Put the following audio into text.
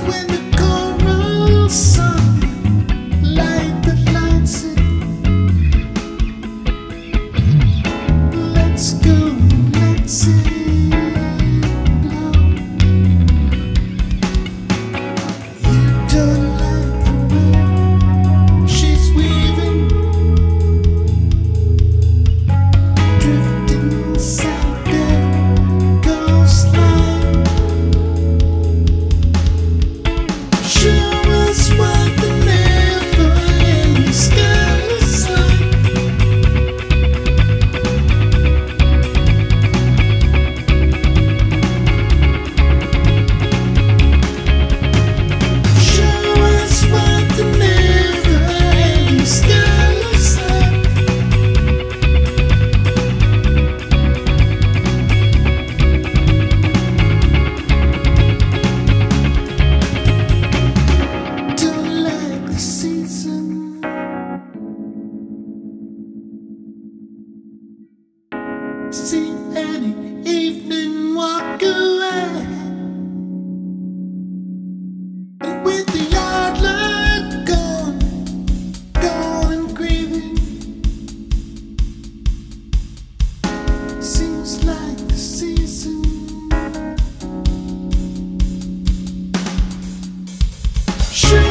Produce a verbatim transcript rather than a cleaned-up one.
when the coral sun light the lights it. Let's go, let's explore. You don't like the way she's weaving, drifting inside that coastline. Show us what the never-ending sky is like. Show us what the never-ending sky is like. Don't like the season. See any evening walk away, and with the yard light gone, gone and grieving. Seems like the season. Show